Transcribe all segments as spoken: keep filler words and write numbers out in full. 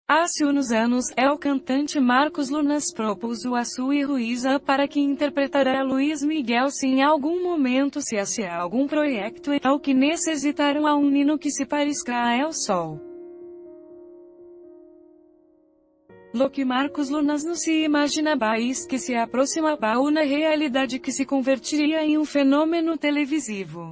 Há uns anos, é o cantante Marcos Lunas propôs a Sui Ruiza para que interpretará Luiz Miguel se em algum momento se há algum projeto é o que necessitaram a um menino que se pareça a El Sol. Lo que Marcos Lunas não se imaginava é que se aproximava uma realidade que se convertiria em um fenômeno televisivo.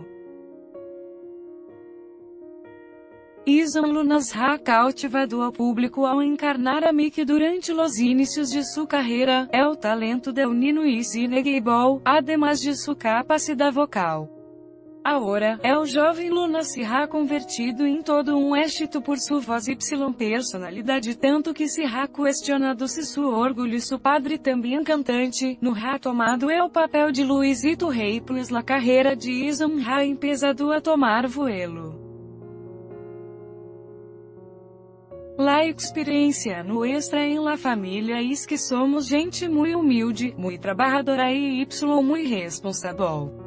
Ison Lunas ha cautivado ao público ao encarnar a Mickey durante os inícios de sua carreira. É o talento del Nino is innegable, además de sua capacidade vocal. Agora, é o jovem Lunas se ha convertido em todo um éxito por sua voz y personalidade, tanto que se ha questionado se seu orgulho seu padre também cantante, no ha tomado é o papel de Luisito Rey, pois la carreira de Ison ha empezado a tomar vuelo. La experiência nuestra em la família es que somos gente muito humilde, muito trabajadora e y muito responsável.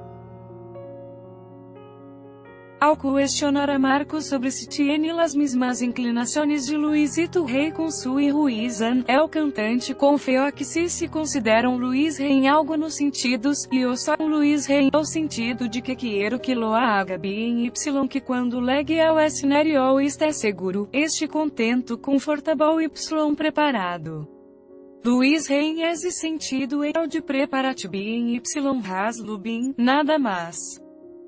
Ao questionar a Marcos sobre se tiene las mismas inclinações de Luisito Rey com Sui Ruiza, el cantante confiou que se se consideram Luiz Rey em algo nos sentidos, e o só Luiz Rey, o sentido de que quero que lo haga bem y que quando legue ao escenario está seguro, este contento, confortável y preparado. Luiz Rey é esse sentido é o de preparar-te bem y haslo bem, nada mais.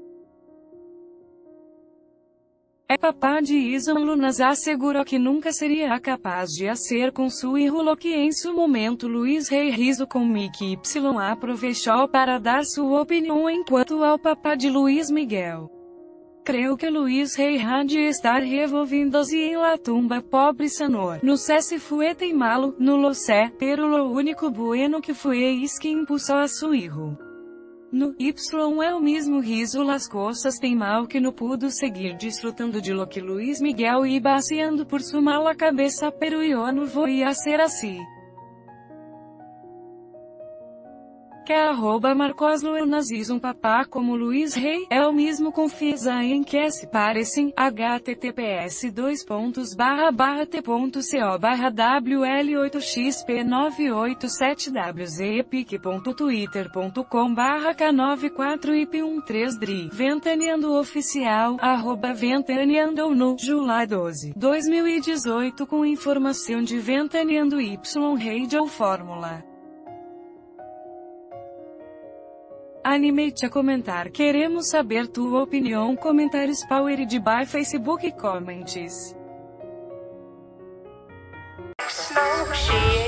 É papá de Ison Lunas assegurou que nunca seria capaz de hacer com su hijo lo que em su momento Luiz Rey riso com Mickey Y aproveitou para dar sua opinião enquanto ao papá de Luiz Miguel. Creio que Luiz Rey ha de estar revolviendo-se em la tumba, pobre senhor. No sé se fue tan malo, no lo sé, pero lo único bueno que fue es que impulsou a su hijo. No Y é o mesmo riso las cosas tem mal que no pudo seguir disfrutando de lo que Luiz Miguel iba haciendo por su mala cabeça, pero yo no voy a ser assim. Que arroba Marcos Lunas um papá como Luiz Rey, é o mesmo confiesa em que se parecem, https dois pontos barra barra t.co barra wl oito x p nove oito sete wz pic.twitter.com barra k nove quatro y p treze dri, Ventaneando Oficial, arroba Ventaneando no, July doze, dois mil e dezoito com informação de Ventaneando Y Radio Fórmula. Anime-te a comentar. Queremos saber tua opinião. Comentários powered by Facebook Comments.